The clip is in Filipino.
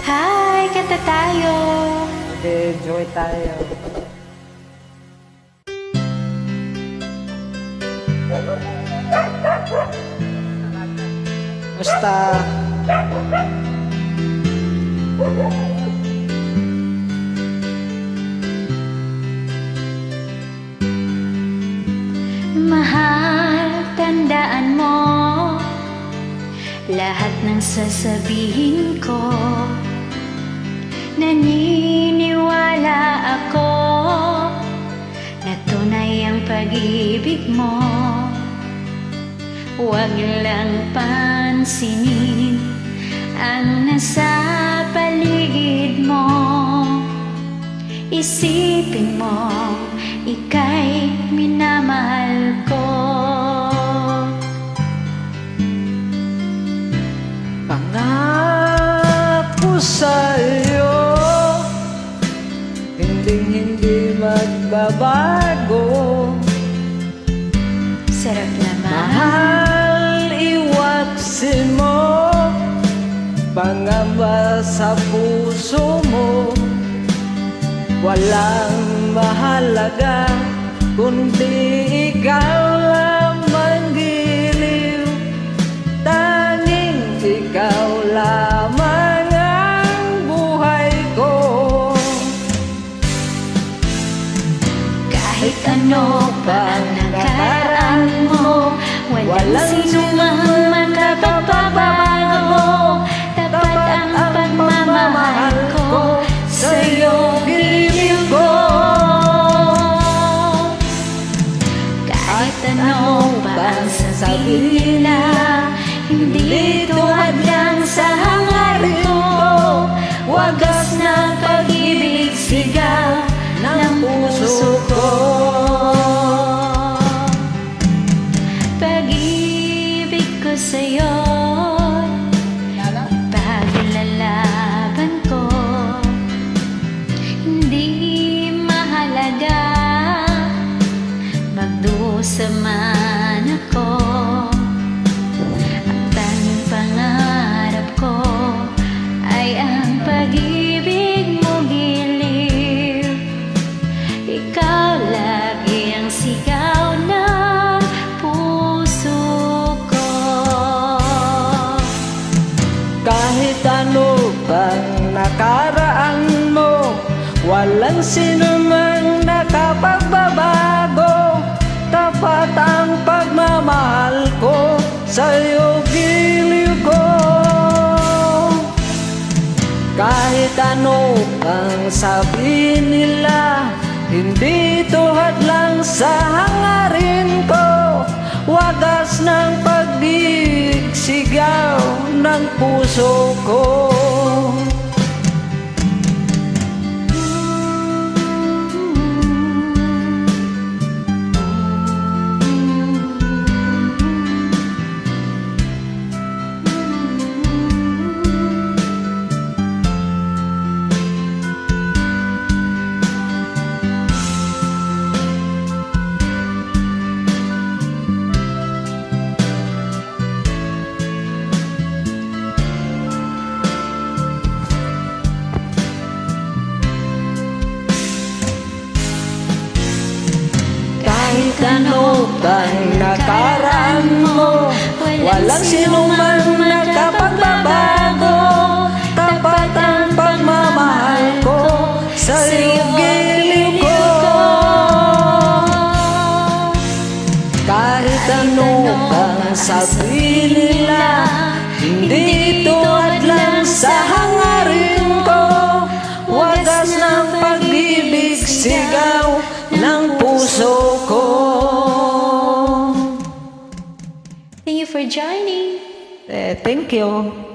Hi, kanta tayo. Okay, enjoy tayo. Basta Mahal, tandaan mo lahat ng sasabihin ko. Naniniwala ako na tunay ang pag-ibig mo. Huwag lang pansinin ang nasa paligid mo. Isipin mo, ika'y minamahal ko. pangako sa'yo, hindi magbabago. Sarap naman. Mahal, iwaksin mo pangamba sa puso mo. Walang mahalaga kundi ikaw lamang giliw. Tanging ikaw lamang ang buhay ko. Kahit ano pa ang nakaraan mo, walang sinumang makapagbabago. Tapat ang pagmamahal ko sa'yo, giliw ko. Kahit ano pa ang sabihin nila, hindi tuwad lang sa hangarin ko. Wagas na pag-ibig, sigaw ng puso ko. Pag-ibig ko sa'yo, ipaglalaban ko. Hindi mahalaga magdusa man ako. Ang tanging pangarap ko ay ang pag-ibig mo, giliw. Ikaw lagi ang sigaw ng puso ko. Kahit ano pang nakaraan mo, walang sinumang nakapagbabago. Tapat ang pagmamahal ko sa'yo, giliw ko. Kahit ano pang sabihin nila, hindi tuhad lang sa hangarin ko. Wagas ng pag-ibig, sigaw ng puso ko. Kahit ano pang nakaraan mo, walang sinumang nakapagbabago. Tapat ang pagmamahal ko sa'yo, giliw ko. Kahit ano pang sabihin nila, hindi tuwad lang sa hangarin ko. Wagas ng pag-ibig, sigaw ng puso ko. Thank you for joining. Thank you.